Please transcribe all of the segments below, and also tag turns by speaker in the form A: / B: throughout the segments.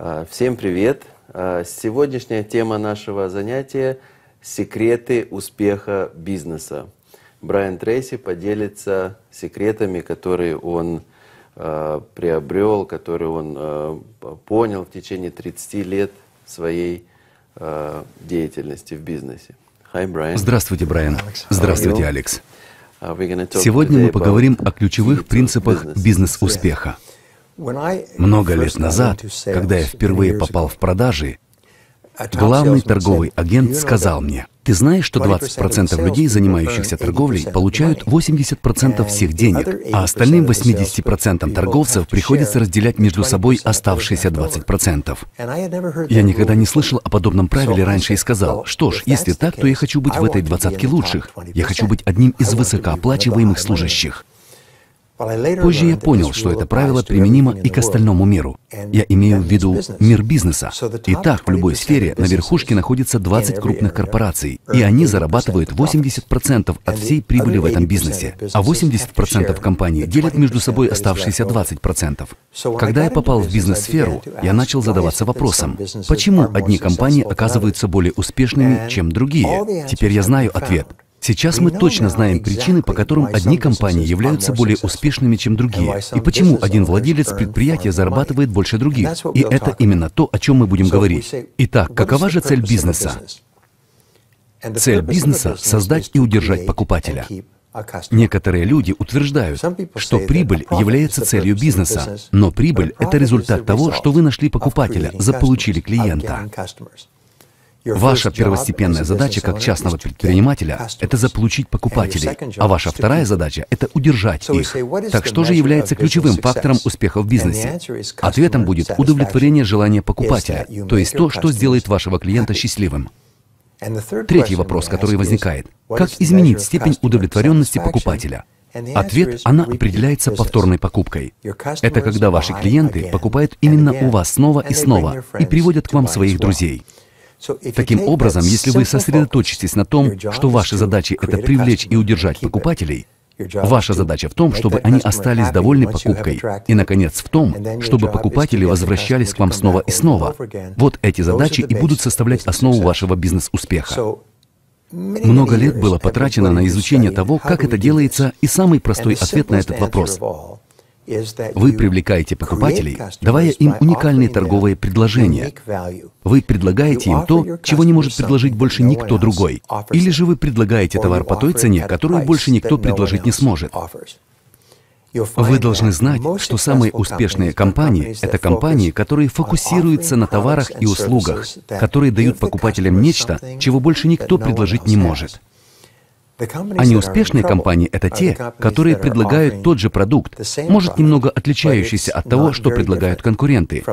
A: Всем привет! Сегодняшняя тема нашего занятия – секреты успеха бизнеса. Брайан Трейси поделится секретами, которые он приобрел, которые он понял в течение 30 лет своей деятельности в бизнесе. Hi, Brian.
B: Здравствуйте, Брайан. Здравствуйте, Алекс. Сегодня мы поговорим о ключевых принципах бизнес-успеха. Много лет назад, когда я впервые попал в продажи, главный торговый агент сказал мне: «Ты знаешь, что 20% людей, занимающихся торговлей, получают 80% всех денег, а остальным 80% торговцев приходится разделять между собой оставшиеся 20%. Я никогда не слышал о подобном правиле раньше и сказал: что ж, если так, то я хочу быть в этой двадцатке лучших. Я хочу быть одним из высокооплачиваемых служащих». Позже я понял, что это правило применимо и к остальному миру. Я имею в виду мир бизнеса. Итак, в любой сфере на верхушке находится 20 крупных корпораций, и они зарабатывают 80% от всей прибыли в этом бизнесе, а 80% компаний делят между собой оставшиеся 20%. Когда я попал в бизнес-сферу, я начал задаваться вопросом: почему одни компании оказываются более успешными, чем другие? Теперь я знаю ответ. Сейчас мы точно знаем причины, по которым одни компании являются более успешными, чем другие, и почему один владелец предприятия зарабатывает больше других. И это именно то, о чем мы будем говорить. Итак, какова же цель бизнеса? Цель бизнеса – создать и удержать покупателя. Некоторые люди утверждают, что прибыль является целью бизнеса, но прибыль – это результат того, что вы нашли покупателя, заполучили клиента. Ваша первостепенная задача как частного предпринимателя – это заполучить покупателей, а ваша вторая задача – это удержать их. Так что же является ключевым фактором успеха в бизнесе? Ответом будет удовлетворение желания покупателя, то есть то, что сделает вашего клиента счастливым. Третий вопрос, который возникает – как изменить степень удовлетворенности покупателя? Ответ – она определяется повторной покупкой. Это когда ваши клиенты покупают именно у вас снова и снова и приводят к вам своих друзей. Таким образом, если вы сосредоточитесь на том, что ваша задача – это привлечь и удержать покупателей, ваша задача в том, чтобы они остались довольны покупкой, и, наконец, в том, чтобы покупатели возвращались к вам снова и снова. Вот эти задачи и будут составлять основу вашего бизнес-успеха. Много лет было потрачено на изучение того, как это делается, и самый простой ответ на этот вопрос – вы привлекаете покупателей, давая им уникальные торговые предложения. Вы предлагаете им то, чего не может предложить больше никто другой. Или же вы предлагаете товар по той цене, которую больше никто предложить не сможет. Вы должны знать, что самые успешные компании – это компании, которые фокусируются на товарах и услугах, которые дают покупателям нечто, чего больше никто предложить не может. А неуспешные компании – это те, которые предлагают тот же продукт, может, немного отличающийся от того, что предлагают конкуренты.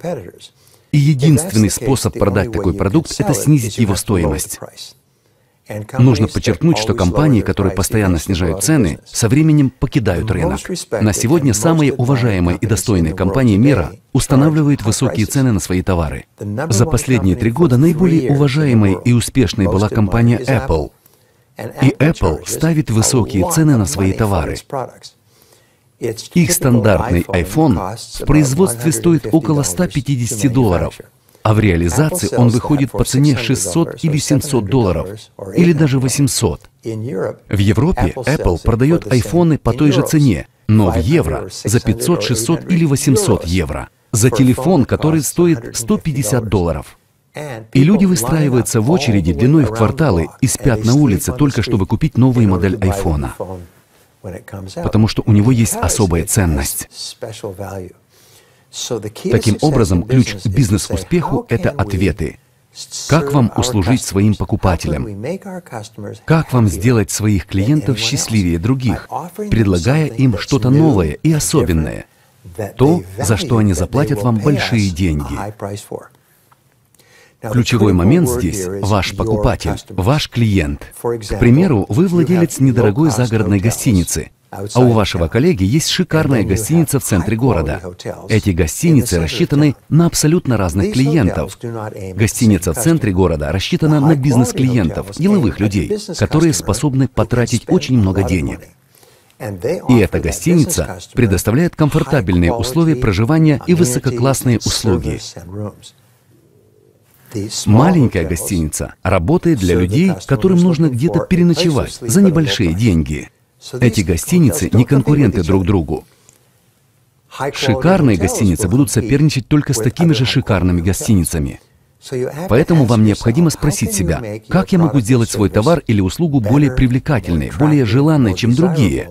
B: И единственный способ продать такой продукт – это снизить его стоимость. Нужно подчеркнуть, что компании, которые постоянно снижают цены, со временем покидают рынок. На сегодня самые уважаемые и достойные компании мира устанавливают высокие цены на свои товары. За последние 3 года наиболее уважаемой и успешной была компания Apple. И Apple ставит высокие цены на свои товары. Их стандартный iPhone в производстве стоит около $150, а в реализации он выходит по цене $600 или $700, или даже $800. В Европе Apple продает iPhone по той же цене, но в евро за 500, 600 или 800 евро, за телефон, который стоит $150. И люди выстраиваются в очереди длиной в кварталы и спят на улице только чтобы купить новую модель айфона, потому что у него есть особая ценность. Таким образом, ключ к бизнес-успеху – это ответы. Как вам услужить своим покупателям? Как вам сделать своих клиентов счастливее других, предлагая им что-то новое и особенное? То, за что они заплатят вам большие деньги. Ключевой момент здесь – ваш покупатель, ваш клиент. К примеру, вы владелец недорогой загородной гостиницы, а у вашего коллеги есть шикарная гостиница в центре города. Эти гостиницы рассчитаны на абсолютно разных клиентов. Гостиница в центре города рассчитана на бизнес-клиентов, деловых людей, которые способны потратить очень много денег. И эта гостиница предоставляет комфортабельные условия проживания и высококлассные услуги. Маленькая гостиница работает для людей, которым нужно где-то переночевать за небольшие деньги. Эти гостиницы не конкуренты друг другу. Шикарные гостиницы будут соперничать только с такими же шикарными гостиницами. Поэтому вам необходимо спросить себя, как я могу сделать свой товар или услугу более привлекательной, более желанной, чем другие?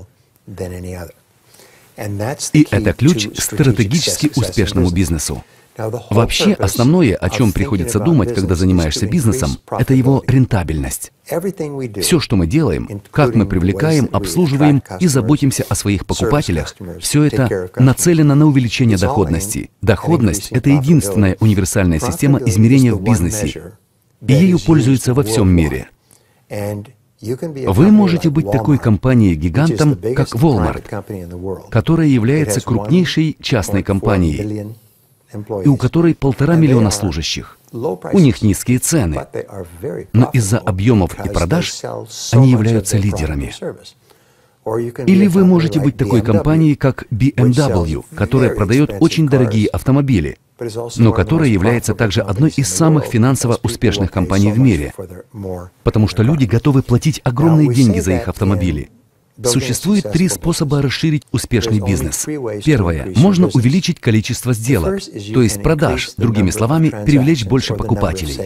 B: И это ключ к стратегически успешному бизнесу. Вообще, основное, о чем приходится думать, когда занимаешься бизнесом, это его рентабельность. Все, что мы делаем, как мы привлекаем, обслуживаем и заботимся о своих покупателях, все это нацелено на увеличение доходности. Доходность — это единственная универсальная система измерения в бизнесе, и ею пользуются во всем мире. Вы можете быть такой компанией-гигантом, как Walmart, которая является крупнейшей частной компанией, и у которой 1,5 миллиона служащих. У них низкие цены, но из-за объемов и продаж они являются лидерами. Или вы можете быть такой компанией, как BMW, которая продает очень дорогие автомобили, но которая является также одной из самых финансово успешных компаний в мире, потому что люди готовы платить огромные деньги за их автомобили. Существует 3 способа расширить успешный бизнес. Первое. Можно увеличить количество сделок, то есть продаж, другими словами, привлечь больше покупателей.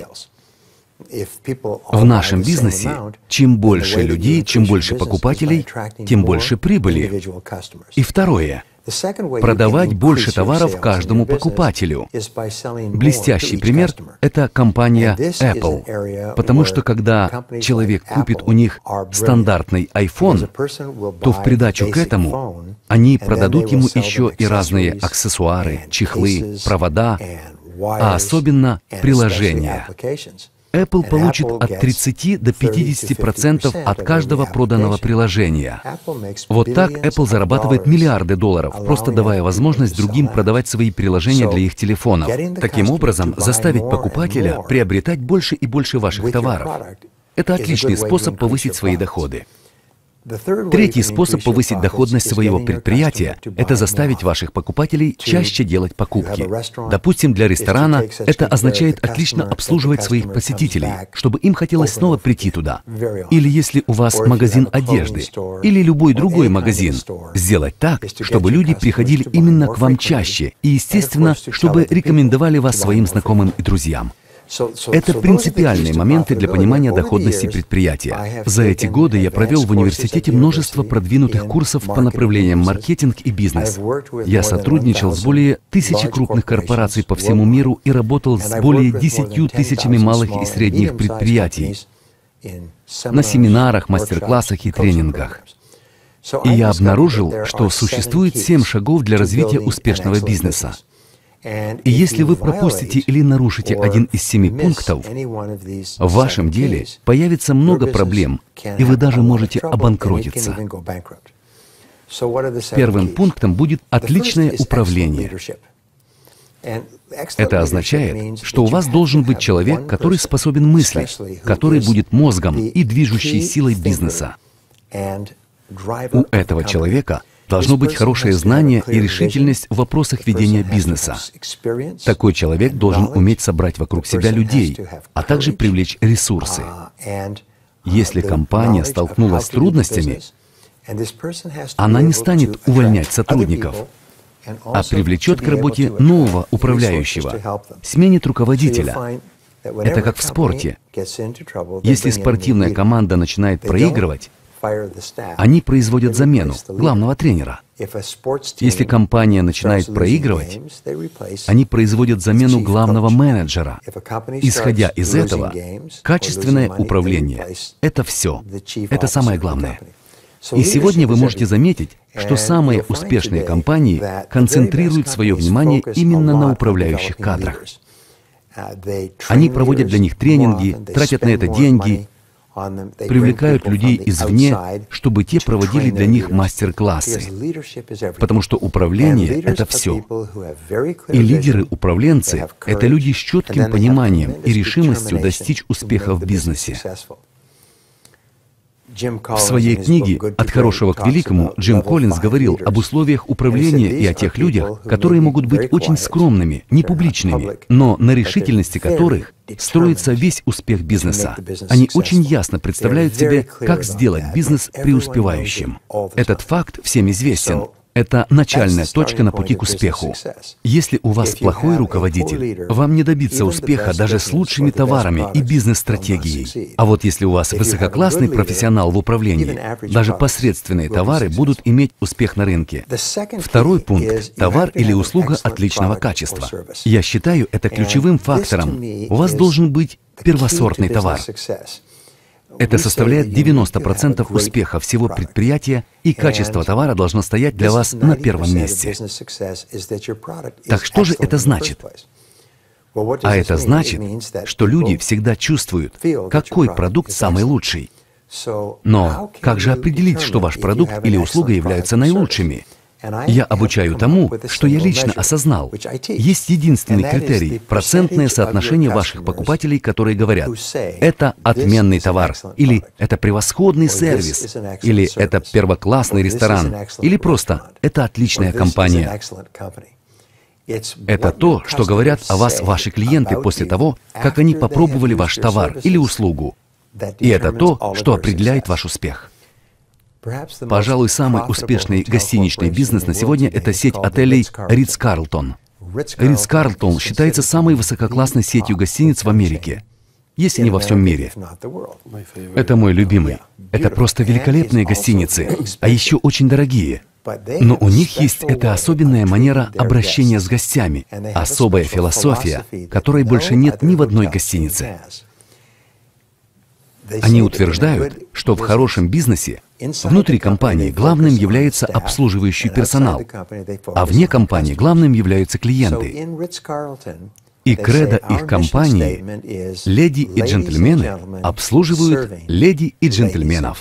B: В нашем бизнесе, чем больше людей, чем больше покупателей, тем больше прибыли. И второе. Продавать больше товаров каждому покупателю. Блестящий пример — это компания Apple, потому что когда человек купит у них стандартный iPhone, то в придачу к этому они продадут ему еще и разные аксессуары, чехлы, провода, а особенно приложения. Apple получит от 30 до 50% от каждого проданного приложения. Вот так Apple зарабатывает миллиарды долларов, просто давая возможность другим продавать свои приложения для их телефонов. Таким образом, заставить покупателя приобретать больше и больше ваших товаров. Это отличный способ повысить свои доходы. Третий способ повысить доходность своего предприятия – это заставить ваших покупателей чаще делать покупки. Допустим, для ресторана это означает отлично обслуживать своих посетителей, чтобы им хотелось снова прийти туда. Или если у вас магазин одежды, или любой другой магазин, сделать так, чтобы люди приходили именно к вам чаще и, естественно, чтобы рекомендовали вас своим знакомым и друзьям. Это принципиальные моменты для понимания доходности предприятия. За эти годы я провел в университете множество продвинутых курсов по направлениям маркетинг и бизнес. Я сотрудничал с более 1000 крупных корпораций по всему миру и работал с более 10 тысячами малых и средних предприятий на семинарах, мастер-классах и тренингах. И я обнаружил, что существует 7 шагов для развития успешного бизнеса. И если вы пропустите или нарушите один из 7 пунктов, в вашем деле появится много проблем, и вы даже можете обанкротиться. Первым пунктом будет отличное управление. Это означает, что у вас должен быть человек, который способен мыслить, который будет мозгом и движущей силой бизнеса. У этого человека должно быть хорошее знание и решительность в вопросах ведения бизнеса. Такой человек должен уметь собрать вокруг себя людей, а также привлечь ресурсы. Если компания столкнулась с трудностями, она не станет увольнять сотрудников, а привлечет к работе нового управляющего, сменит руководителя. Это как в спорте. Если спортивная команда начинает проигрывать, они производят замену главного тренера. Если компания начинает проигрывать, они производят замену главного менеджера. Исходя из этого, качественное управление — это все. Это самое главное. И сегодня вы можете заметить, что самые успешные компании концентрируют свое внимание именно на управляющих кадрах. Они проводят для них тренинги, тратят на это деньги, привлекают людей извне, чтобы те проводили для них мастер-классы. Потому что управление — это все. И лидеры-управленцы — это люди с четким пониманием и решимостью достичь успеха в бизнесе. В своей книге «От хорошего к великому» Джим Коллинз говорил об условиях управления и о тех людях, которые могут быть очень скромными, непубличными, но на решительности которых строится весь успех бизнеса. Они очень ясно представляют себе, как сделать бизнес преуспевающим. Этот факт всем известен. Это начальная точка на пути к успеху. Если у вас плохой руководитель, вам не добиться успеха даже с лучшими товарами и бизнес-стратегией. А вот если у вас высококлассный профессионал в управлении, даже посредственные товары будут иметь успех на рынке. Второй пункт – товар или услуга отличного качества. Я считаю это ключевым фактором. У вас должен быть первосортный товар. Это составляет 90% успеха всего предприятия, и качество товара должно стоять для вас на первом месте. Так что же это значит? А это значит, что люди всегда чувствуют, какой продукт самый лучший. Но как же определить, что ваш продукт или услуга являются наилучшими? Я обучаю тому, что я лично осознал. Есть единственный критерий – процентное соотношение ваших покупателей, которые говорят: это отменный товар, или это превосходный сервис, или это первоклассный ресторан, или просто это отличная компания. Это то, что говорят о вас ваши клиенты после того, как они попробовали ваш товар или услугу. И это то, что определяет ваш успех. Пожалуй, самый успешный гостиничный бизнес на сегодня – это сеть отелей Ритц-Карлтон. Ритц-Карлтон считается самой высококлассной сетью гостиниц в Америке, если не во всем мире. Это мой любимый. Это просто великолепные гостиницы, а еще очень дорогие. Но у них есть эта особенная манера обращения с гостями, особая философия, которой больше нет ни в одной гостинице. Они утверждают, что в хорошем бизнесе внутри компании главным является обслуживающий персонал, а вне компании главным являются клиенты. И кредо их компании – леди и джентльмены обслуживают леди и джентльменов.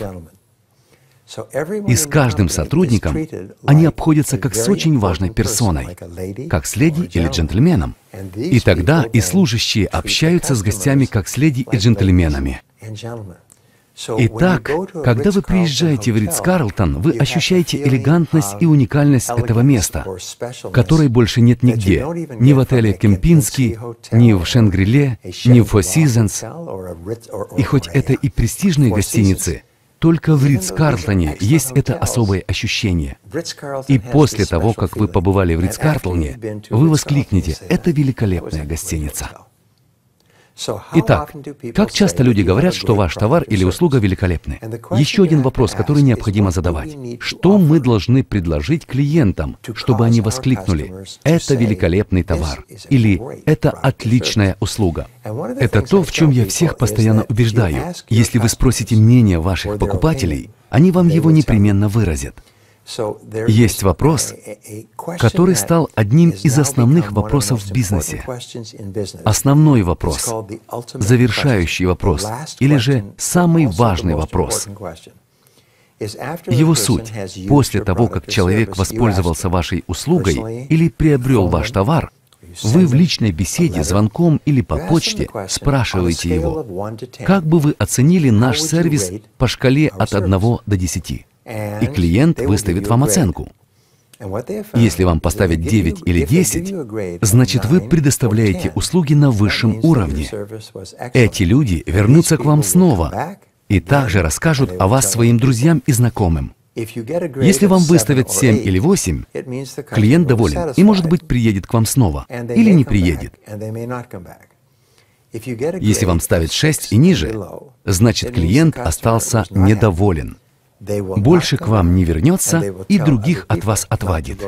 B: И с каждым сотрудником они обходятся как с очень важной персоной, как с леди или джентльменом. И тогда и служащие общаются с гостями как с леди и джентльменами. Итак, когда вы приезжаете в Ритц-Карлтон, вы ощущаете элегантность и уникальность этого места, которой больше нет нигде, ни в отеле Кемпински, ни в Шангри-Ле, ни в Four Seasons. И хоть это и престижные гостиницы, только в Ритц-Карлтоне есть это особое ощущение. И после того, как вы побывали в Ритц-Карлтоне, вы воскликнете: «Это великолепная гостиница». Итак, как часто люди говорят, что ваш товар или услуга великолепны? Еще один вопрос, который необходимо задавать. Что мы должны предложить клиентам, чтобы они воскликнули: «Это великолепный товар» или «Это отличная услуга»? Это то, в чем я всех постоянно убеждаю. Если вы спросите мнение ваших покупателей, они вам его непременно выразят. Есть вопрос, который стал одним из основных вопросов в бизнесе. Основной вопрос, завершающий вопрос, или же самый важный вопрос. Его суть: после того, как человек воспользовался вашей услугой или приобрел ваш товар, вы в личной беседе, звонком или по почте спрашиваете его: «Как бы вы оценили наш сервис по шкале от 1 до 10?» И клиент выставит вам оценку. Если вам поставить 9 или 10, значит, вы предоставляете услуги на высшем уровне. Эти люди вернутся к вам снова и также расскажут о вас своим друзьям и знакомым. Если вам выставят 7 или 8, клиент доволен и, может быть, приедет к вам снова или не приедет. Если вам ставят 6 и ниже, значит, клиент остался недоволен. Больше к вам не вернется и других от вас отвадит.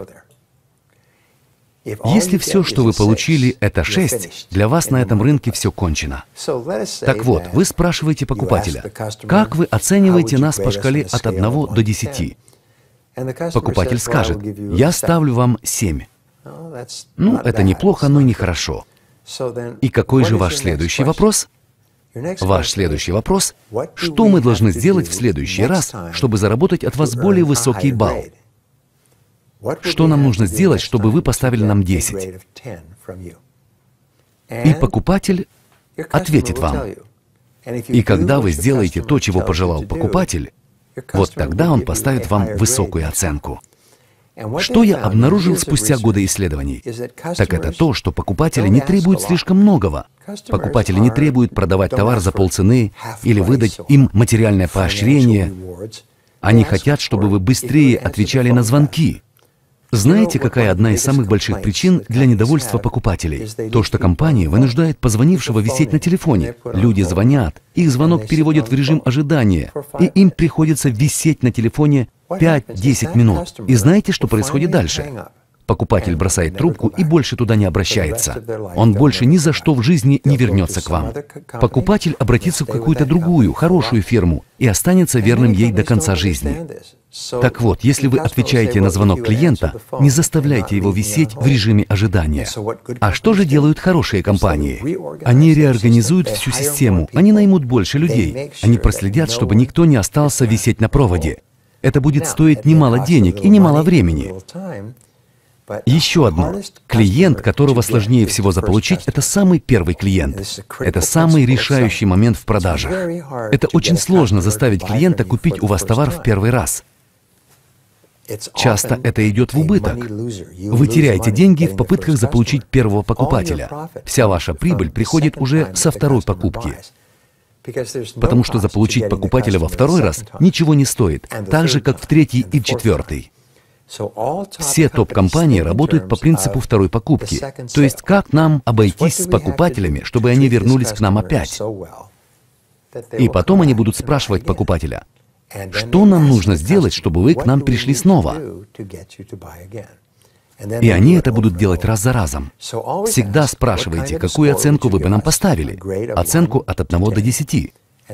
B: Если все, что вы получили, это 6, для вас на этом рынке все кончено. Так вот, вы спрашиваете покупателя: «Как вы оцениваете нас по шкале от 1 до 10?» Покупатель скажет: «Я ставлю вам 7». Ну, это неплохо, но нехорошо. И какой же ваш следующий вопрос? Ваш следующий вопрос: что мы должны сделать в следующий раз, чтобы заработать от вас более высокий балл? Что нам нужно сделать, чтобы вы поставили нам 10? И покупатель ответит вам. И когда вы сделаете то, чего пожелал покупатель, Вот тогда он поставит вам высокую оценку. Что я обнаружил спустя годы исследований? Так это то, что покупатели не требуют слишком многого. Покупатели не требуют продавать товар за полцены или выдать им материальное поощрение. Они хотят, чтобы вы быстрее отвечали на звонки. Знаете, какая одна из самых больших причин для недовольства покупателей? То, что компания вынуждает позвонившего висеть на телефоне. Люди звонят, их звонок переводят в режим ожидания, и им приходится висеть на телефоне 5-10 минут. И знаете, что происходит дальше? Покупатель бросает трубку и больше туда не обращается. Он больше ни за что в жизни не вернется к вам. Покупатель обратится в какую-то другую, хорошую фирму и останется верным ей до конца жизни. Так вот, если вы отвечаете на звонок клиента, не заставляйте его висеть в режиме ожидания. А что же делают хорошие компании? Они реорганизуют всю систему, они наймут больше людей, они проследят, чтобы никто не остался висеть на проводе. Это будет стоить немало денег и немало времени. Еще одно. Клиент, которого сложнее всего заполучить, это самый первый клиент. Это самый решающий момент в продаже. Это очень сложно заставить клиента купить у вас товар в первый раз. Часто это идет в убыток. Вы теряете деньги в попытках заполучить первого покупателя. Вся ваша прибыль приходит уже со второй покупки. Потому что заполучить покупателя во второй раз ничего не стоит, так же, как в третий и в четвертый. Все топ-компании работают по принципу второй покупки. То есть, как нам обойтись с покупателями, чтобы они вернулись к нам опять? И потом они будут спрашивать покупателя, что нам нужно сделать, чтобы вы к нам пришли снова? И они это будут делать раз за разом. Всегда спрашивайте, какую оценку вы бы нам поставили. Оценку от 1 до 10.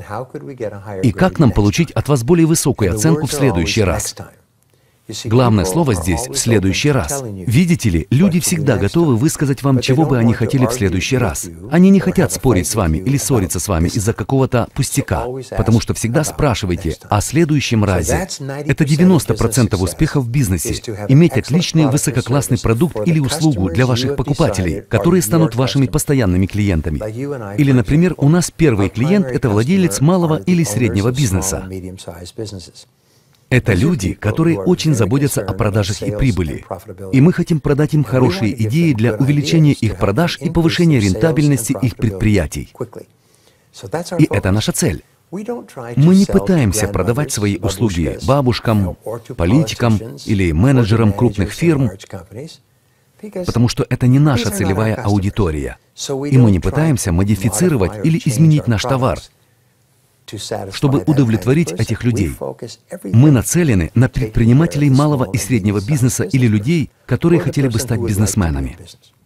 B: И как нам получить от вас более высокую оценку в следующий раз? Главное слово здесь «в следующий раз». Видите ли, люди всегда готовы высказать вам, чего бы они хотели в следующий раз. Они не хотят спорить с вами или ссориться с вами из-за какого-то пустяка, потому что всегда спрашивайте о следующем разе. Это 90% успеха в бизнесе. Иметь отличный высококлассный продукт или услугу для ваших покупателей, которые станут вашими постоянными клиентами. Или, например, у нас первый клиент – это владелец малого или среднего бизнеса. Это люди, которые очень заботятся о продажах и прибыли. И мы хотим продать им хорошие идеи для увеличения их продаж и повышения рентабельности их предприятий. И это наша цель. Мы не пытаемся продавать свои услуги бабушкам, политикам или менеджерам крупных фирм, потому что это не наша целевая аудитория. И мы не пытаемся модифицировать или изменить наш товар, чтобы удовлетворить этих людей. Мы нацелены на предпринимателей малого и среднего бизнеса или людей, которые хотели бы стать бизнесменами.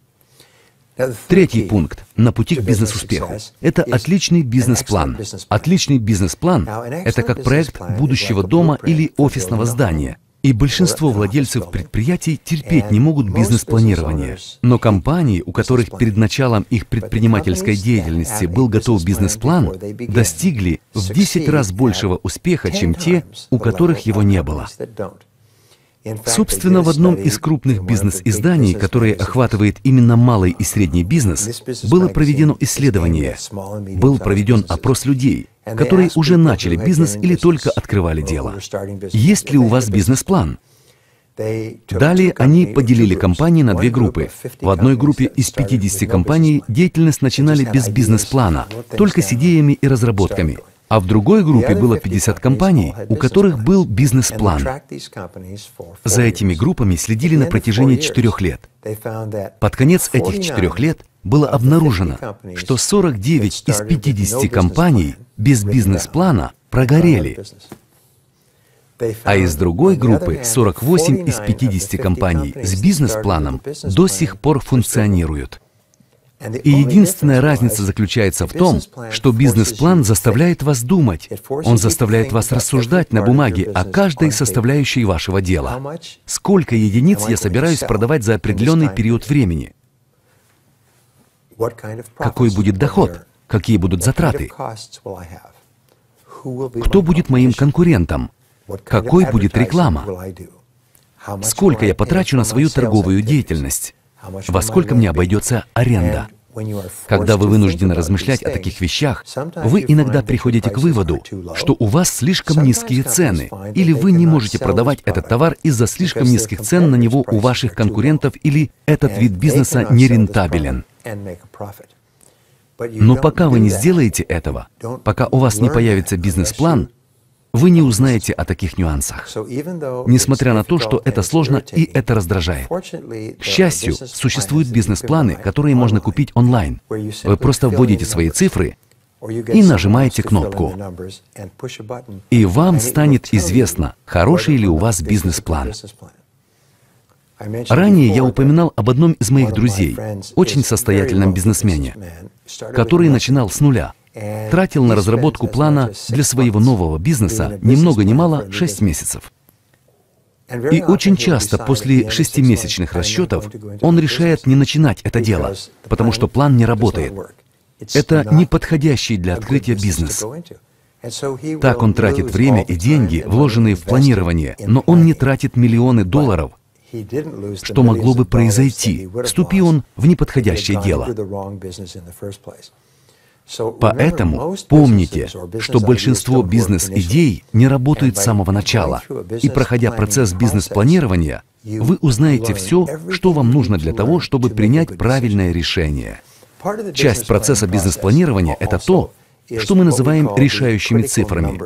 B: Третий пункт на пути к бизнес-успеху – это отличный бизнес-план. Отличный бизнес-план – это как проект будущего дома или офисного здания. И большинство владельцев предприятий терпеть не могут бизнес-планирование. Но компании, у которых перед началом их предпринимательской деятельности был готов бизнес-план, достигли в 10 раз большего успеха, чем те, у которых его не было. Собственно, в одном из крупных бизнес-изданий, которое охватывает именно малый и средний бизнес, было проведено исследование. Был проведен опрос людей, которые уже начали бизнес или только открывали дело. Есть ли у вас бизнес-план? Далее они поделили компании на две группы. В одной группе из 50 компаний деятельность начинали без бизнес-плана, только с идеями и разработками. А в другой группе было 50 компаний, у которых был бизнес-план. За этими группами следили на протяжении 4 лет. Под конец этих 4 лет было обнаружено, что 49 из 50 компаний без бизнес-плана прогорели. А из другой группы 48 из 50 компаний с бизнес-планом до сих пор функционируют. И единственная разница заключается в том, что бизнес-план заставляет вас думать. Он заставляет вас рассуждать на бумаге о каждой составляющей вашего дела. Сколько единиц я собираюсь продавать за определенный период времени? Какой будет доход? Какие будут затраты? Кто будет моим конкурентом? Какой будет реклама? Сколько я потрачу на свою торговую деятельность? Во сколько мне обойдется аренда? Когда вы вынуждены размышлять о таких вещах, вы иногда приходите к выводу, что у вас слишком низкие цены, или вы не можете продавать этот товар из-за слишком низких цен на него у ваших конкурентов, или этот вид бизнеса нерентабелен. Но пока вы не сделаете этого, пока у вас не появится бизнес-план, вы не узнаете о таких нюансах. Несмотря на то, что это сложно и это раздражает. К счастью, существуют бизнес-планы, которые можно купить онлайн. Вы просто вводите свои цифры и нажимаете кнопку. И вам станет известно, хороший ли у вас бизнес-план. Ранее я упоминал об одном из моих друзей, очень состоятельном бизнесмене, который начинал с нуля. Тратил на разработку плана для своего нового бизнеса ни много ни мало 6 месяцев. И очень часто после 6-месячных расчетов он решает не начинать это дело, потому что план не работает. Это неподходящий для открытия бизнес. Так он тратит время и деньги, вложенные в планирование, но он не тратит миллионы долларов, что могло бы произойти, вступи он в неподходящее дело. Поэтому помните, что большинство бизнес-идей не работают с самого начала, и проходя процесс бизнес-планирования, вы узнаете все, что вам нужно для того, чтобы принять правильное решение. Часть процесса бизнес-планирования — это то, что мы называем решающими цифрами.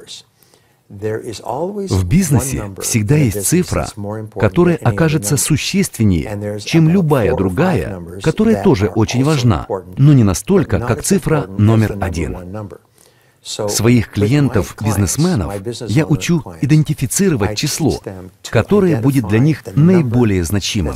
B: В бизнесе всегда есть цифра, которая окажется существеннее, чем любая другая, которая тоже очень важна, но не настолько, как цифра номер 1. Своих клиентов-бизнесменов я учу идентифицировать число, которое будет для них наиболее значимым.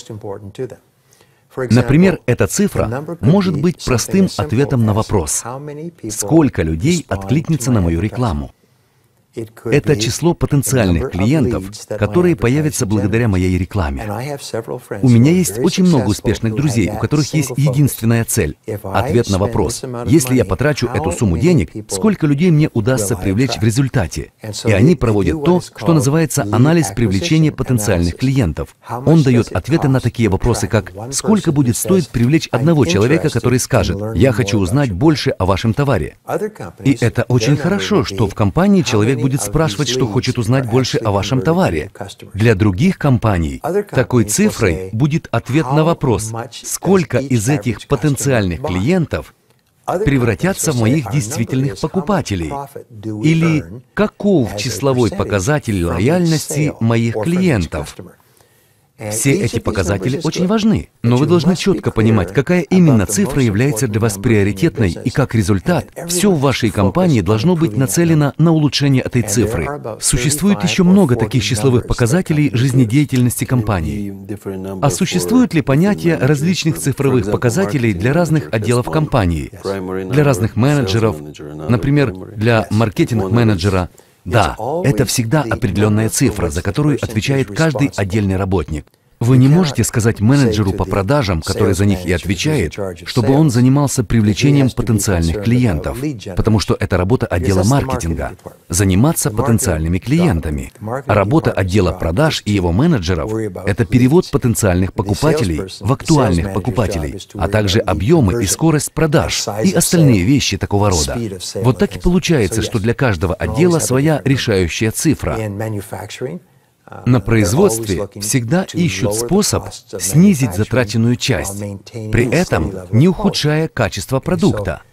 B: Например, эта цифра может быть простым ответом на вопрос: сколько людей откликнется на мою рекламу? Это число потенциальных клиентов, которые появятся благодаря моей рекламе. У меня есть очень много успешных друзей, у которых есть единственная цель — ответ на вопрос: если я потрачу эту сумму денег, сколько людей мне удастся привлечь в результате? И они проводят то, что называется анализ привлечения потенциальных клиентов. Он дает ответы на такие вопросы, как: сколько будет стоить привлечь одного человека, который скажет: я хочу узнать больше о вашем товаре. И это очень хорошо, что в компании человек будет спрашивать, что хочет узнать больше о вашем товаре. Для других компаний такой цифрой будет ответ на вопрос: сколько из этих потенциальных клиентов превратятся в моих действительных покупателей? Или каков числовой показатель лояльности моих клиентов? Все эти показатели очень важны, но вы должны четко понимать, какая именно цифра является для вас приоритетной, и как результат, все в вашей компании должно быть нацелено на улучшение этой цифры. Существует еще много таких числовых показателей жизнедеятельности компании. А существует ли понятие различных цифровых показателей для разных отделов компании, для разных менеджеров, например, для маркетинг-менеджера? Да, это всегда определенная цифра, за которую отвечает каждый отдельный работник. Вы не можете сказать менеджеру по продажам, который за них и отвечает, чтобы он занимался привлечением потенциальных клиентов, потому что это работа отдела маркетинга — заниматься потенциальными клиентами. А работа отдела продаж и его менеджеров — это перевод потенциальных покупателей в актуальных покупателей, а также объемы и скорость продаж и остальные вещи такого рода. Вот так и получается, что для каждого отдела своя решающая цифра. На производстве всегда ищут способ снизить затраченную часть, при этом не ухудшая качество продукта.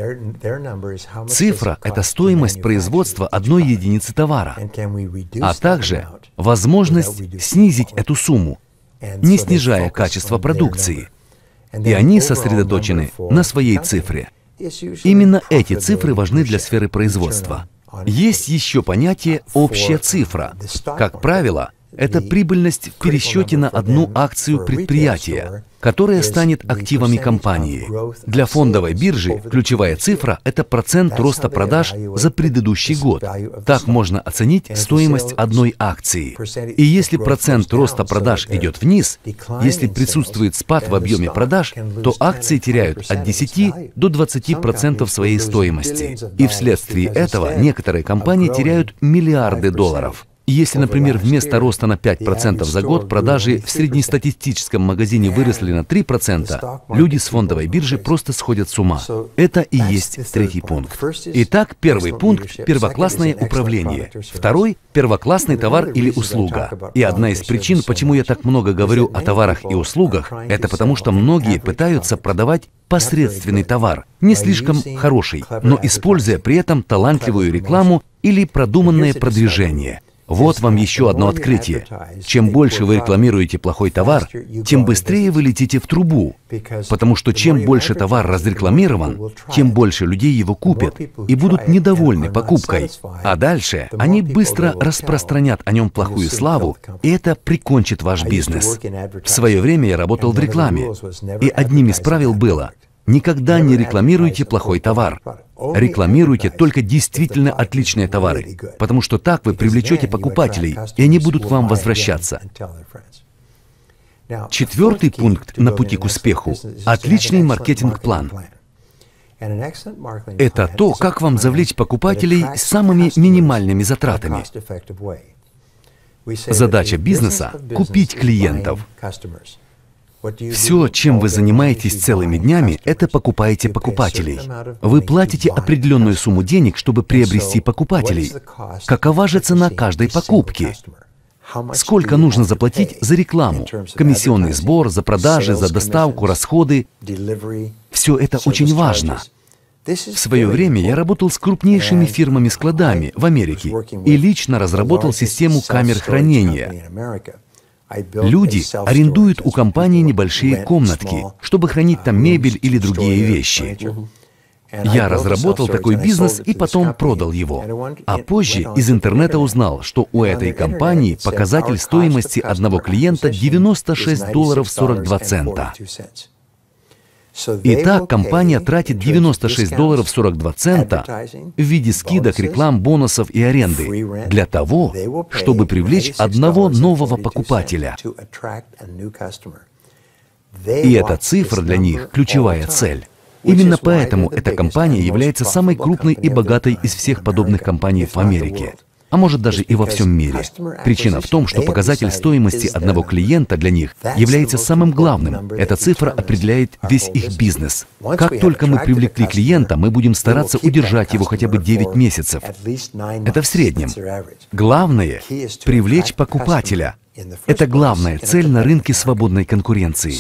B: Цифра — это стоимость производства одной единицы товара, а также возможность снизить эту сумму, не снижая качество продукции. И они сосредоточены на своей цифре. Именно эти цифры важны для сферы производства. Есть еще понятие «общая цифра». Как правило, это прибыльность в пересчете на одну акцию предприятия, которая станет активами компании. Для фондовой биржи ключевая цифра — это процент роста продаж за предыдущий год. Так можно оценить стоимость одной акции. И если процент роста продаж идет вниз, если присутствует спад в объеме продаж, то акции теряют от 10 до 20% своей стоимости. И вследствие этого некоторые компании теряют миллиарды долларов. Если, например, вместо роста на 5% за год продажи в среднестатистическом магазине выросли на 3%, люди с фондовой биржи просто сходят с ума. Это и есть третий пункт. Итак, первый пункт – первоклассное управление. Второй – первоклассный товар или услуга. И одна из причин, почему я так много говорю о товарах и услугах, это потому что многие пытаются продавать посредственный товар, не слишком хороший, но используя при этом талантливую рекламу или продуманное продвижение. Вот вам еще одно открытие. Чем больше вы рекламируете плохой товар, тем быстрее вы летите в трубу. Потому что чем больше товар разрекламирован, тем больше людей его купят и будут недовольны покупкой. А дальше они быстро распространят о нем плохую славу, и это прикончит ваш бизнес. В свое время я работал в рекламе, и одним из правил было: никогда не рекламируйте плохой товар. Рекламируйте только действительно отличные товары, потому что так вы привлечете покупателей, и они будут к вам возвращаться. Четвертый пункт на пути к успеху – отличный маркетинг-план. Это то, как вам завлечь покупателей с самыми минимальными затратами. Задача бизнеса – купить клиентов. Все, чем вы занимаетесь целыми днями, это покупаете покупателей. Вы платите определенную сумму денег, чтобы приобрести покупателей. Какова же цена каждой покупки? Сколько нужно заплатить за рекламу, комиссионный сбор, за продажи, за доставку, расходы? Все это очень важно. В свое время я работал с крупнейшими фирмами-складами в Америке и лично разработал систему камер хранения. Люди арендуют у компании небольшие комнатки, чтобы хранить там мебель или другие вещи. Я разработал такой бизнес и потом продал его. А позже из интернета узнал, что у этой компании показатель стоимости одного клиента $96.42. Итак, компания тратит $96.42 в виде скидок, реклам, бонусов и аренды для того, чтобы привлечь одного нового покупателя. И эта цифра для них – ключевая цель. Именно поэтому эта компания является самой крупной и богатой из всех подобных компаний в Америке, а может даже и во всем мире. Причина в том, что показатель стоимости одного клиента для них является самым главным. Эта цифра определяет весь их бизнес. Как только мы привлекли клиента, мы будем стараться удержать его хотя бы 9 месяцев. Это в среднем. Главное – привлечь покупателя. Это главная цель на рынке свободной конкуренции.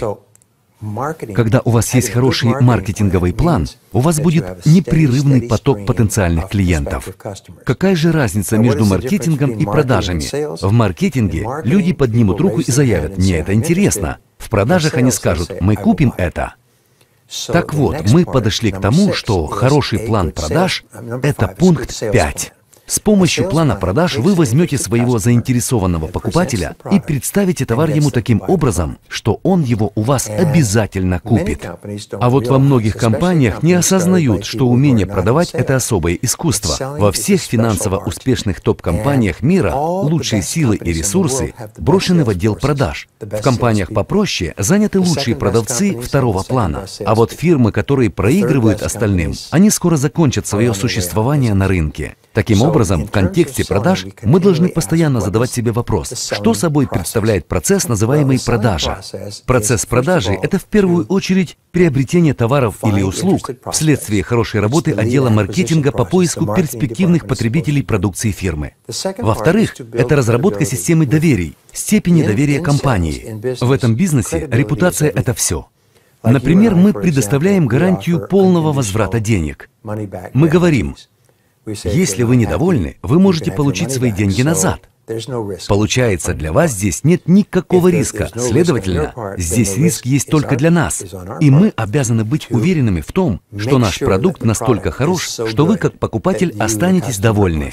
B: Когда у вас есть хороший маркетинговый план, у вас будет непрерывный поток потенциальных клиентов. Какая же разница между маркетингом и продажами? В маркетинге люди поднимут руку и заявят: «Мне это интересно». В продажах они скажут: «Мы купим это». Так вот, мы подошли к тому, что хороший план продаж – это пункт 5. С помощью плана продаж вы возьмете своего заинтересованного покупателя и представите товар ему таким образом, что он его у вас обязательно купит. А вот во многих компаниях не осознают, что умение продавать – это особое искусство. Во всех финансово успешных топ-компаниях мира лучшие силы и ресурсы брошены в отдел продаж. В компаниях попроще заняты лучшие продавцы второго плана. А вот фирмы, которые проигрывают остальным, они скоро закончат свое существование на рынке. Таким образом, в контексте продаж мы должны постоянно задавать себе вопрос, что собой представляет процесс, называемый продажа. Процесс продажи – это в первую очередь приобретение товаров или услуг вследствие хорошей работы отдела маркетинга по поиску перспективных потребителей продукции фирмы. Во-вторых, это разработка системы доверий, степени доверия компании. В этом бизнесе репутация – это все. Например, мы предоставляем гарантию полного возврата денег. Мы говорим: если вы недовольны, вы можете получить свои деньги назад. Получается, для вас здесь нет никакого риска, следовательно, здесь риск есть только для нас. И мы обязаны быть уверенными в том, что наш продукт настолько хорош, что вы, как покупатель, останетесь довольны.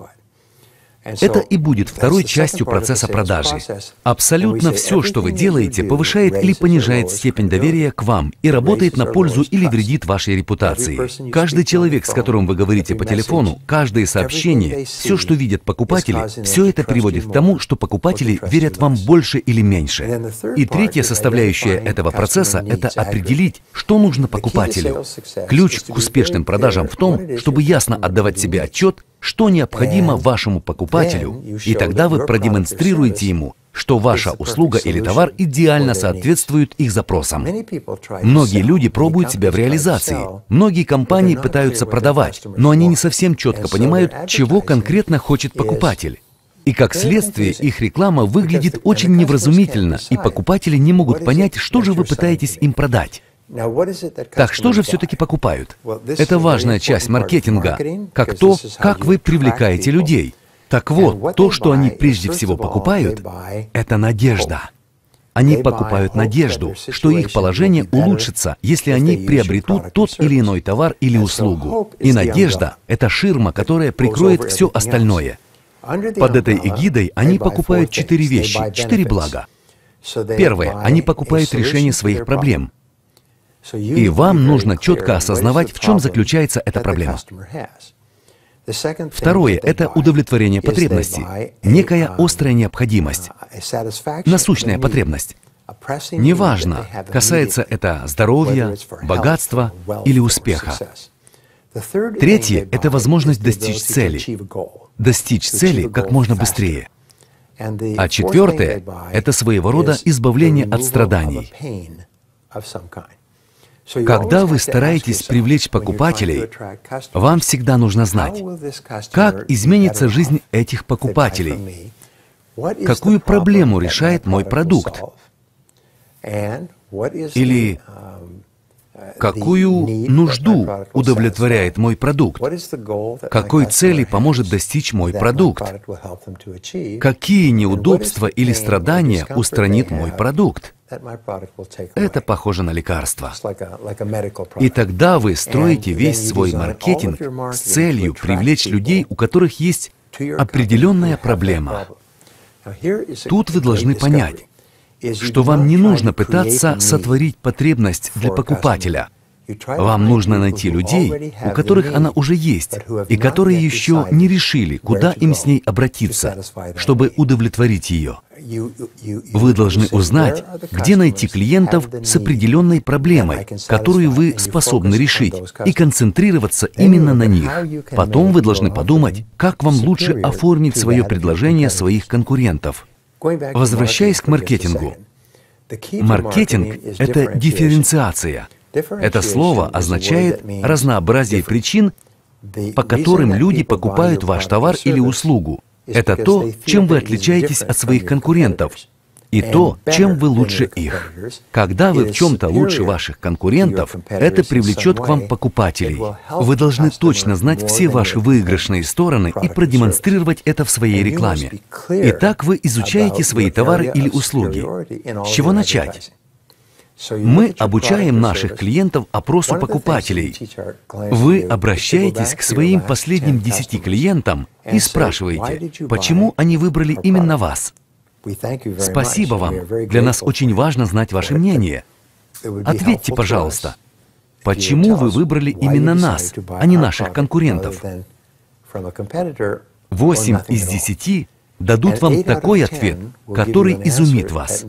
B: Это и будет второй частью процесса продажи. Абсолютно все, что вы делаете, повышает или понижает степень доверия к вам и работает на пользу или вредит вашей репутации. Каждый человек, с которым вы говорите по телефону, каждое сообщение, все, что видят покупатели, все это приводит к тому, что покупатели верят вам больше или меньше. И третья составляющая этого процесса – это определить, что нужно покупателю. Ключ к успешным продажам в том, чтобы ясно отдавать себе отчет, что необходимо вашему покупателю, и тогда вы продемонстрируете ему, что ваша услуга или товар идеально соответствует их запросам. Многие люди пробуют себя в реализации. Многие компании пытаются продавать, но они не совсем четко понимают, чего конкретно хочет покупатель. И как следствие, их реклама выглядит очень невразумительно, и покупатели не могут понять, что же вы пытаетесь им продать. Так что же все-таки покупают? Это важная часть маркетинга, как то, как вы привлекаете людей. Так вот, то, что они прежде всего покупают, это надежда. Они покупают надежду, что их положение улучшится, если они приобретут тот или иной товар или услугу. И надежда — это ширма, которая прикроет все остальное. Под этой эгидой они покупают 4 вещи, 4 блага. Первое. Они покупают решение своих проблем. И вам нужно четко осознавать, в чем заключается эта проблема. Второе — это удовлетворение потребностей, некая острая необходимость, насущная потребность. Неважно, касается это здоровья, богатства или успеха. Третье — это возможность достичь цели. Достичь цели как можно быстрее. А четвертое — это своего рода избавление от страданий. Когда вы стараетесь привлечь покупателей, вам всегда нужно знать, как изменится жизнь этих покупателей, какую проблему решает мой продукт, или какую нужду удовлетворяет мой продукт, какой цели поможет достичь мой продукт, какие неудобства или страдания устранит мой продукт. Это похоже на лекарство. И тогда вы строите весь свой маркетинг с целью привлечь людей, у которых есть определенная проблема. Тут вы должны понять, что вам не нужно пытаться сотворить потребность для покупателя. Вам нужно найти людей, у которых она уже есть, и которые еще не решили, куда им с ней обратиться, чтобы удовлетворить ее. Вы должны узнать, где найти клиентов с определенной проблемой, которую вы способны решить, и концентрироваться именно на них. Потом вы должны подумать, как вам лучше оформить свое предложение своих конкурентов. Возвращаясь к маркетингу. Маркетинг — это дифференциация. Это слово означает разнообразие причин, по которым люди покупают ваш товар или услугу. Это то, чем вы отличаетесь от своих конкурентов, и то, чем вы лучше их. Когда вы в чем-то лучше ваших конкурентов, это привлечет к вам покупателей. Вы должны точно знать все ваши выигрышные стороны и продемонстрировать это в своей рекламе. Итак, вы изучаете свои товары или услуги. С чего начать? Мы обучаем наших клиентов опросу покупателей. Вы обращаетесь к своим последним 10 клиентам и спрашиваете, почему они выбрали именно вас. Спасибо вам. Для нас очень важно знать ваше мнение. Ответьте, пожалуйста, почему вы выбрали именно нас, а не наших конкурентов? 8 из 10 дадут вам такой ответ, который изумит вас.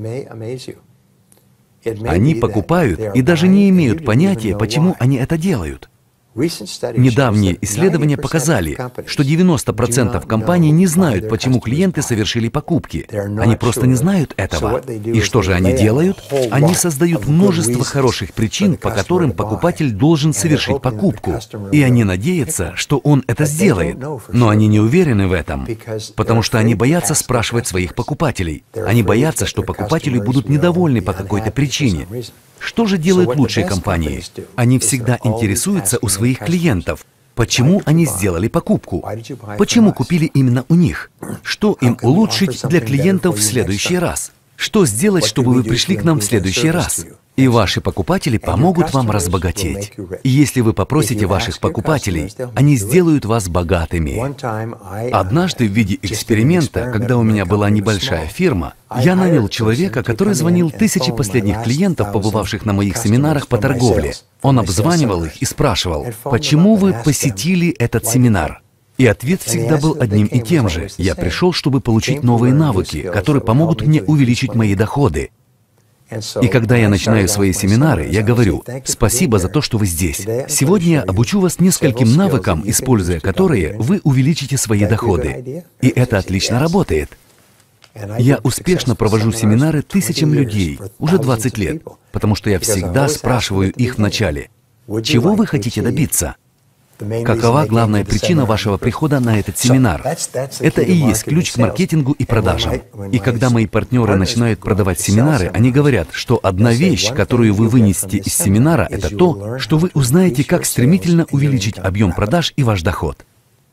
B: Они покупают и даже не имеют понятия, почему они это делают. Недавние исследования показали, что 90% компаний не знают, почему клиенты совершили покупки. Они просто не знают этого. И что же они делают? Они создают множество хороших причин, по которым покупатель должен совершить покупку. И они надеются, что он это сделает. Но они не уверены в этом, потому что они боятся спрашивать своих покупателей. Они боятся, что покупатели будут недовольны по какой-то причине. Что же делают лучшие компании? Они всегда интересуются у своих клиентов, почему они сделали покупку, почему купили именно у них, что им улучшить для клиентов в следующий раз, что сделать, чтобы вы пришли к нам в следующий раз. И ваши покупатели помогут вам разбогатеть. И если вы попросите ваших покупателей, они сделают вас богатыми. Однажды в виде эксперимента, когда у меня была небольшая фирма, я нанял человека, который звонил 1000 последних клиентов, побывавших на моих семинарах по торговле. Он обзванивал их и спрашивал, почему вы посетили этот семинар? И ответ всегда был одним и тем же. Я пришел, чтобы получить новые навыки, которые помогут мне увеличить мои доходы. И когда я начинаю свои семинары, я говорю: спасибо за то, что вы здесь. Сегодня я обучу вас нескольким навыкам, используя которые вы увеличите свои доходы. И это отлично работает. Я успешно провожу семинары тысячам людей, уже 20 лет, потому что я всегда спрашиваю их вначале: чего вы хотите добиться? Какова главная причина вашего прихода на этот семинар? Это и есть ключ к маркетингу и продажам. И когда мои партнеры начинают продавать семинары, они говорят, что одна вещь, которую вы вынесете из семинара, это то, что вы узнаете, как стремительно увеличить объем продаж и ваш доход.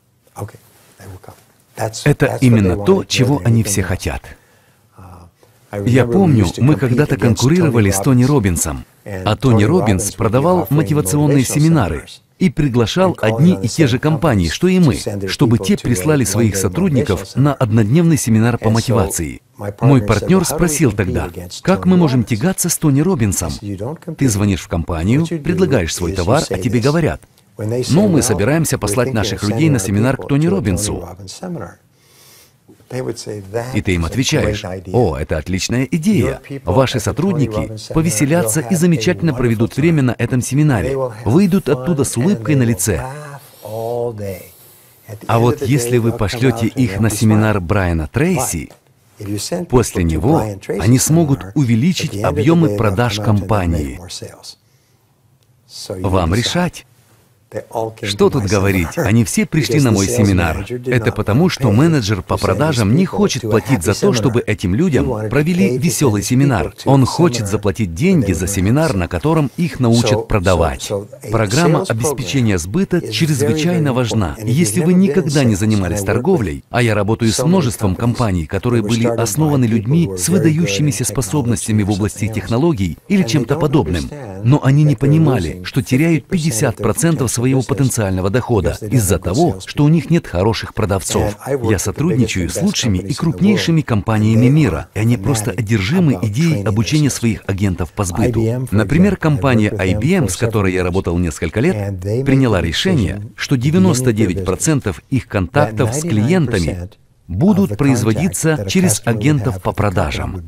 B: Это именно то, чего они все хотят. Я помню, мы когда-то конкурировали с Тони Роббинсом, а Тони Роббинс продавал мотивационные семинары и приглашал одни и те же компании, что и мы, чтобы те прислали своих сотрудников на однодневный семинар по мотивации. Мой партнер спросил тогда: как мы можем тягаться с Тони Роббинсом? Ты звонишь в компанию, предлагаешь свой товар, а тебе говорят: ну, мы собираемся послать наших людей на семинар к Тони Роббинсу. И ты им отвечаешь: о, это отличная идея. Ваши сотрудники повеселятся и замечательно проведут время на этом семинаре. Выйдут оттуда с улыбкой на лице. А вот если вы пошлете их на семинар Брайана Трейси, после него они смогут увеличить объемы продаж компании. Вам решать. Что тут говорить, они все пришли на мой семинар. Это потому, что менеджер по продажам не хочет платить за то, чтобы этим людям провели веселый семинар. Он хочет заплатить деньги за семинар, на котором их научат продавать. Программа обеспечения сбыта чрезвычайно важна. Если вы никогда не занимались торговлей, а я работаю с множеством компаний, которые были основаны людьми с выдающимися способностями в области технологий или чем-то подобным, но они не понимали, что теряют 50% своего потенциального дохода из-за того, что у них нет хороших продавцов. Я сотрудничаю с лучшими и крупнейшими компаниями мира, и они просто одержимы идеей обучения своих агентов по сбыту. Например, компания IBM, с которой я работал несколько лет, приняла решение, что 99% их контактов с клиентами будут производиться через агентов по продажам.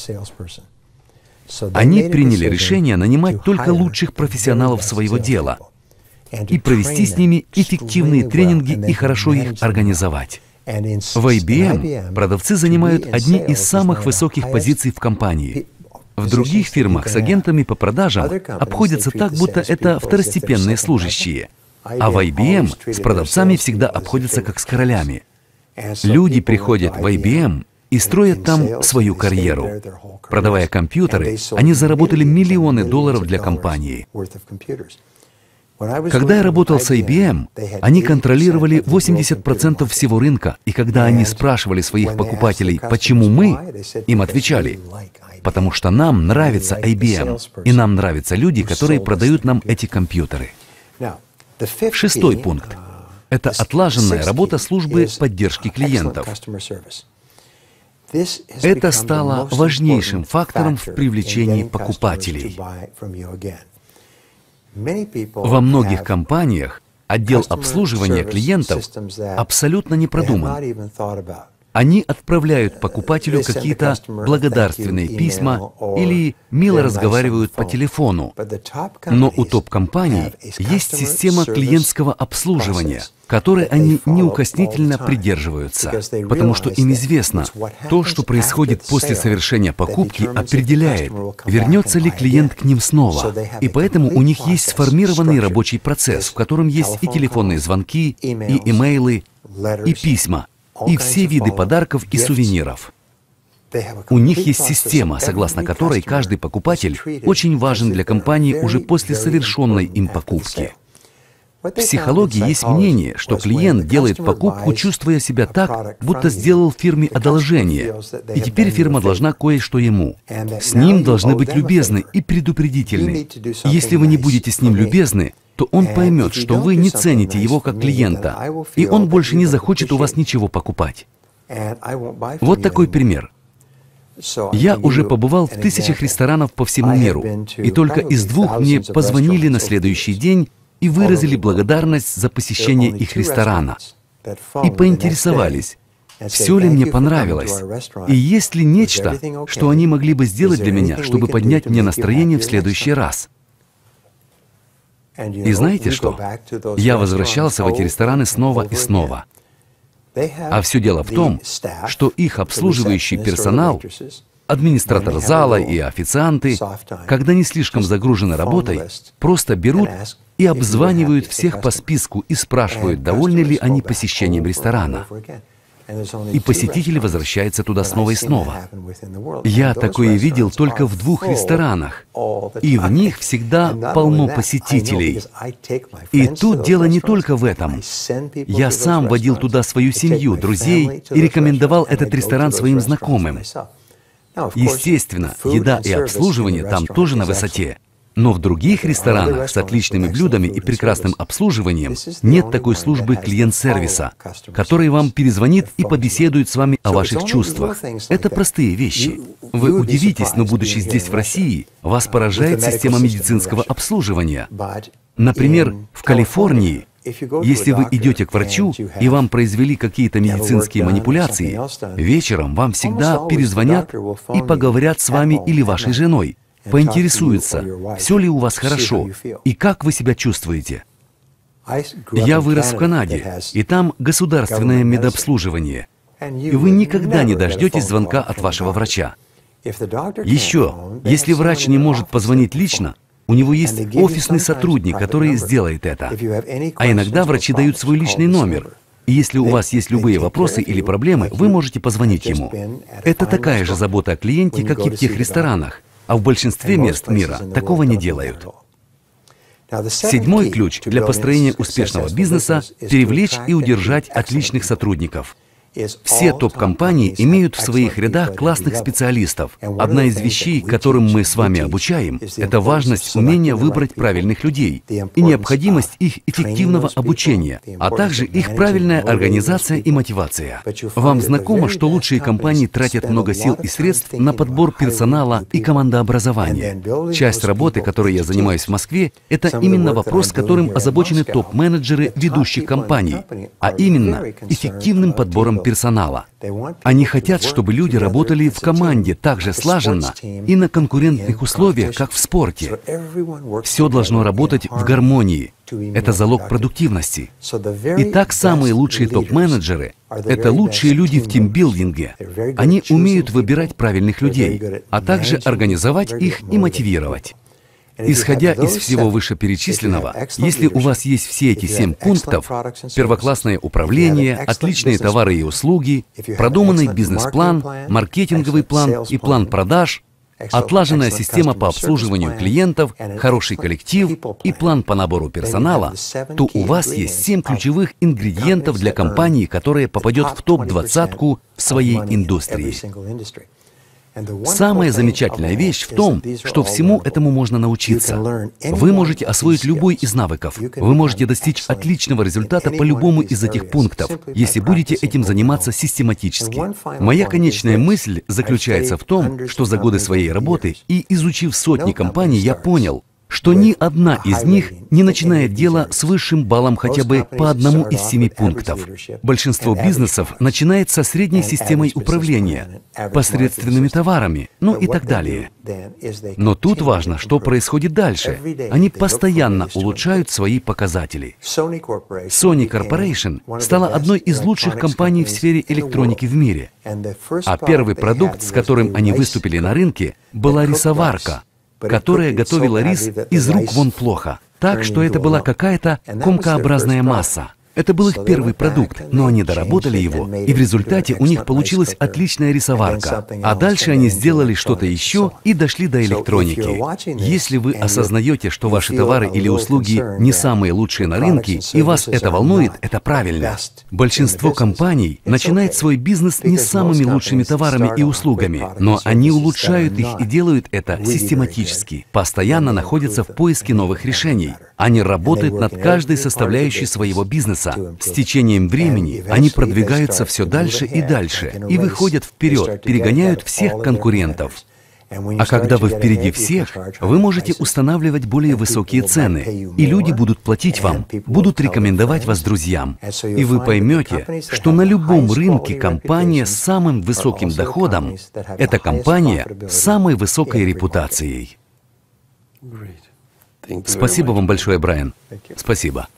B: Они приняли решение нанимать только лучших профессионалов своего дела и провести с ними эффективные тренинги и хорошо их организовать. В IBM продавцы занимают одни из самых высоких позиций в компании. В других фирмах с агентами по продажам обходятся так, будто это второстепенные служащие. А в IBM с продавцами всегда обходятся как с королями. Люди приходят в IBM и строят там свою карьеру. Продавая компьютеры, они заработали миллионы долларов для компании. Когда я работал с IBM, они контролировали 80% всего рынка, и когда они спрашивали своих покупателей, почему мы, им отвечали: потому что нам нравится IBM, и нам нравятся люди, которые продают нам эти компьютеры. Шестой пункт — это отлаженная работа службы поддержки клиентов. Это стало важнейшим фактором в привлечении покупателей. Во многих компаниях отдел обслуживания клиентов абсолютно не продуман. Они отправляют покупателю какие-то благодарственные письма или мило разговаривают по телефону. Но у топ-компаний есть система клиентского обслуживания, которой они неукоснительно придерживаются, потому что им известно, то, что происходит после совершения покупки, определяет, вернется ли клиент к ним снова. И поэтому у них есть сформированный рабочий процесс, в котором есть и телефонные звонки, и имейлы, и письма, и все виды подарков и сувениров. У них есть система, согласно которой каждый покупатель очень важен для компании уже после совершенной им покупки. В психологии есть мнение, что клиент делает покупку, чувствуя себя так, будто сделал фирме одолжение, и теперь фирма должна кое-что ему. С ним должны быть любезны и предупредительны. Если вы не будете с ним любезны, то он поймет, что вы не цените его как клиента, и он больше не захочет у вас ничего покупать. Вот такой пример. Я уже побывал в тысячах ресторанов по всему миру, и только из 2 мне позвонили на следующий день и выразили благодарность за посещение их ресторана. И поинтересовались, все ли мне понравилось, и есть ли нечто, что они могли бы сделать для меня, чтобы поднять мне настроение в следующий раз. И знаете что? Я возвращался в эти рестораны снова и снова. А все дело в том, что их обслуживающий персонал, администратор зала и официанты, когда не слишком загружены работой, просто берут и обзванивают всех по списку и спрашивают, довольны ли они посещением ресторана. И посетитель возвращается туда снова и снова. Я такое видел только в 2 ресторанах, и в них всегда полно посетителей. И тут дело не только в этом. Я сам водил туда свою семью, друзей и рекомендовал этот ресторан своим знакомым. Естественно, еда и обслуживание там тоже на высоте. Но в других ресторанах с отличными блюдами и прекрасным обслуживанием нет такой службы клиент-сервиса, который вам перезвонит и побеседует с вами о ваших чувствах. Это простые вещи. Вы удивитесь, но будучи здесь в России, вас поражает система медицинского обслуживания. Например, в Калифорнии, если вы идете к врачу и вам произвели какие-то медицинские манипуляции, вечером вам всегда перезвонят и поговорят с вами или вашей женой. Поинтересуются, все ли у вас хорошо и как вы себя чувствуете. Я вырос в Канаде, и там государственное медобслуживание, и вы никогда не дождетесь звонка от вашего врача. Еще, если врач не может позвонить лично, у него есть офисный сотрудник, который сделает это. А иногда врачи дают свой личный номер. И если у вас есть любые вопросы или проблемы, вы можете позвонить ему. Это такая же забота о клиенте, как и в тех ресторанах. А в большинстве мест мира такого не делают. 7-й ключ для построения успешного бизнеса – привлечь и удержать отличных сотрудников. Все топ-компании имеют в своих рядах классных специалистов. Одна из вещей, которым мы с вами обучаем, это важность умения выбрать правильных людей и необходимость их эффективного обучения, а также их правильная организация и мотивация. Вам знакомо, что лучшие компании тратят много сил и средств на подбор персонала и командообразование. Часть работы, которой я занимаюсь в Москве, это именно вопрос, которым озабочены топ-менеджеры ведущих компаний, а именно эффективным подбором персонала. Они хотят, чтобы люди работали в команде так же слаженно и на конкурентных условиях, как в спорте. Все должно работать в гармонии. Это залог продуктивности. Итак, самые лучшие топ-менеджеры – это лучшие люди в тимбилдинге. Они умеют выбирать правильных людей, а также организовать их и мотивировать. Исходя из всего вышеперечисленного, если у вас есть все эти 7 пунктов – первоклассное управление, отличные товары и услуги, продуманный бизнес-план, маркетинговый план и план продаж, отлаженная система по обслуживанию клиентов, хороший коллектив и план по набору персонала, то у вас есть 7 ключевых ингредиентов для компании, которая попадет в топ-20 в своей индустрии. Самая замечательная вещь в том, что всему этому можно научиться. Вы можете освоить любой из навыков. Вы можете достичь отличного результата по любому из этих пунктов, если будете этим заниматься систематически. Моя конечная мысль заключается в том, что за годы своей работы и изучив сотни компаний, я понял, что ни одна из них не начинает дело с высшим баллом хотя бы по одному из 7 пунктов. Большинство бизнесов начинает со средней системой управления, посредственными товарами, ну и так далее. Но тут важно, что происходит дальше. Они постоянно улучшают свои показатели. Sony Corporation стала одной из лучших компаний в сфере электроники в мире. А первый продукт, с которым они выступили на рынке, была рисоварка, которая готовила рис из рук вон плохо, так что это была какая-то комкообразная масса. Это был их первый продукт, но они доработали его, и в результате у них получилась отличная рисоварка. А дальше они сделали что-то еще и дошли до электроники. Если вы осознаете, что ваши товары или услуги не самые лучшие на рынке, и вас это волнует, это правильно. Большинство компаний начинает свой бизнес не с самыми лучшими товарами и услугами, но они улучшают их и делают это систематически, постоянно находятся в поиске новых решений. Они работают над каждой составляющей своего бизнеса. С течением времени они продвигаются все дальше и дальше и выходят вперед, перегоняют всех конкурентов. А когда вы впереди всех, вы можете устанавливать более высокие цены, и люди будут платить вам, будут рекомендовать вас друзьям. И вы поймете, что на любом рынке компания с самым высоким доходом – это компания с самой высокой репутацией. Спасибо вам большое, Брайан. Спасибо.